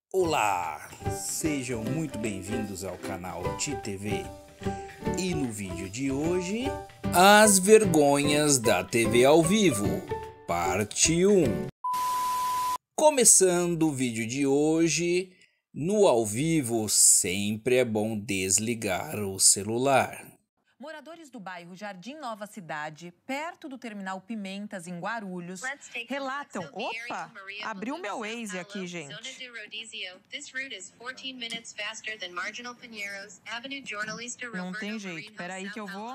Olá, sejam muito bem-vindos ao canal TITV e no vídeo de hoje, as vergonhas da TV ao vivo, parte 1. Começando o vídeo de hoje, no ao vivo sempre é bom desligar o celular. Moradores do bairro Jardim Nova Cidade, perto do terminal Pimentas, em Guarulhos, relatam... Opa, abriu o meu Waze aqui, gente. Não tem jeito, peraí que eu vou...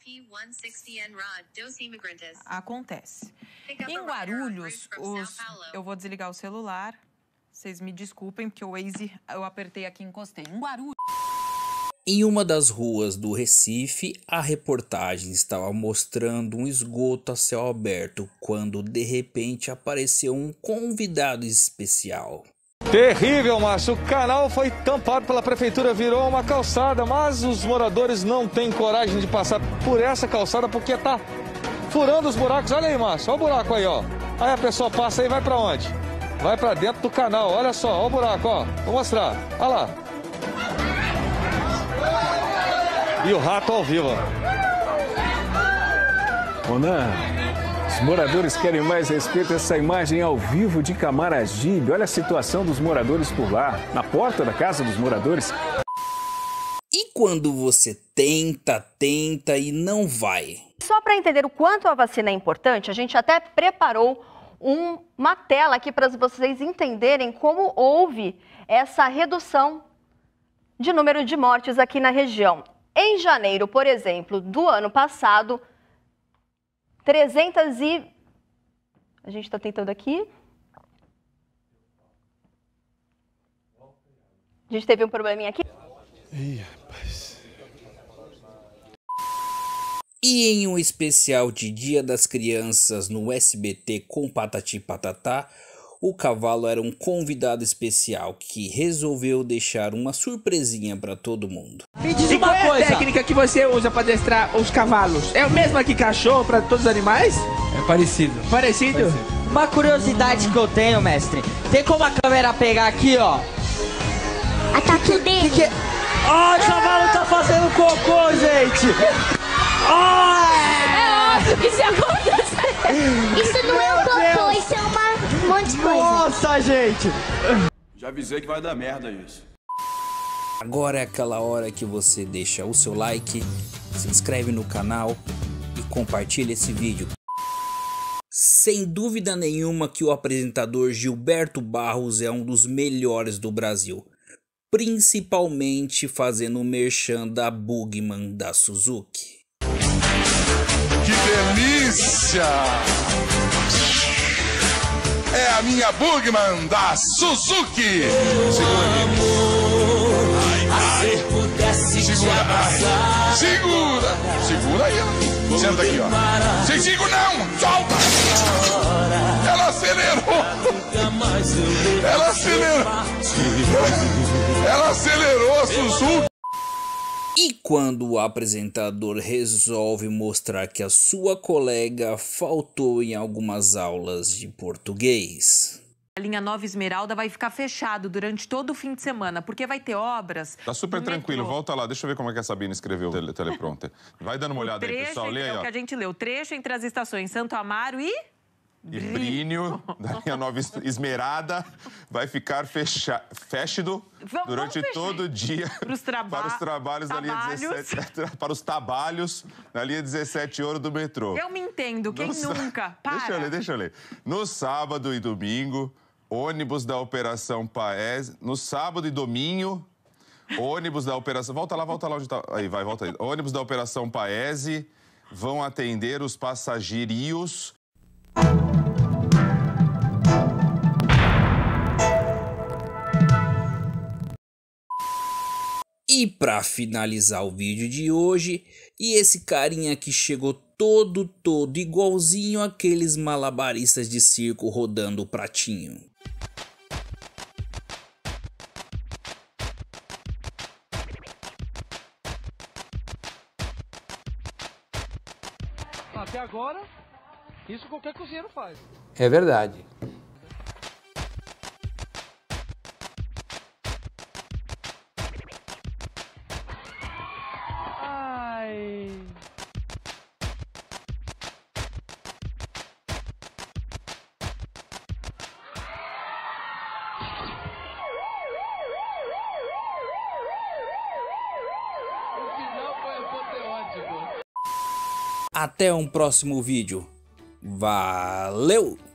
Acontece. Em Guarulhos, eu vou desligar o celular. Vocês me desculpem, porque o Waze eu apertei aqui e encostei. Em Guarulhos... Em uma das ruas do Recife, a reportagem estava mostrando um esgoto a céu aberto quando de repente apareceu um convidado especial. Terrível, Márcio. O canal foi tampado pela prefeitura, virou uma calçada, mas os moradores não têm coragem de passar por essa calçada porque tá furando os buracos. Olha aí, Márcio, olha o buraco aí, ó. Aí a pessoa passa e vai pra onde? Vai pra dentro do canal, olha só, olha o buraco, ó. Vou mostrar, olha lá. E o rato ao vivo. Ronan, os moradores querem mais respeito a essa imagem ao vivo de Camaragibe. Olha a situação dos moradores por lá, na porta da casa dos moradores. E quando você tenta e não vai? Só para entender o quanto a vacina é importante, a gente até preparou uma tela aqui para vocês entenderem como houve essa redução de número de mortes aqui na região. Em janeiro, por exemplo, do ano passado, A gente está tentando aqui. A gente teve um probleminha aqui. Ih, rapaz. E em um especial de Dia das Crianças no SBT com Patati Patatá, o cavalo era um convidado especial que resolveu deixar uma surpresinha para todo mundo. Me diz uma coisa. Qual é a técnica que você usa para adestrar os cavalos? É o mesmo que cachorro para todos os animais? É parecido. Parecido? Uma curiosidade que eu tenho, mestre. Tem como a câmera pegar aqui, ó? Ataque o dedo. Ó, o cavalo tá fazendo cocô, gente. É óbvio que isso acontece. Isso não é um cocô, isso é um monte de coisa. Nossa, gente. Já avisei que vai dar merda isso. Agora é aquela hora que você deixa o seu like, se inscreve no canal e compartilha esse vídeo. Sem dúvida nenhuma que o apresentador Gilberto Barros é um dos melhores do Brasil, principalmente fazendo o merchan da Bugman da Suzuki. Que delícia! É a minha Bugman da Suzuki! Segura aqui. Segura! Segura aí! Senta aqui, ó. Sem seguro não! Solta! Ela acelerou! Ela acelerou! Ela acelerou a Suzuki! E quando o apresentador resolve mostrar que a sua colega faltou em algumas aulas de português? A linha Nova Esmeralda vai ficar fechado durante todo o fim de semana, porque vai ter obras... Tá super tranquilo, volta lá, deixa eu ver como é que a Sabina escreveu o teleprompter. Vai dando uma olhada aí, pessoal, lê aí, ó. É o que a gente leu, trecho entre as estações Santo Amaro e Brínio, da linha Nova Esmeralda, vai ficar fechado durante todo o dia para os trabalhos da linha 17, para os trabalhos na linha 17 ouro do metrô. Eu me entendo, quem nunca? Para. Deixa eu ler. No sábado e domingo, ônibus da Operação Paese, no sábado e domingo, ônibus da Operação... Volta lá onde tá. Aí, vai, volta aí. Ônibus da Operação Paese vão atender os passageiros. E para finalizar o vídeo de hoje, e esse carinha que chegou todo igualzinho aqueles malabaristas de circo rodando o pratinho. Até agora, isso qualquer cozinheiro faz. É verdade. Até um próximo vídeo. Valeu!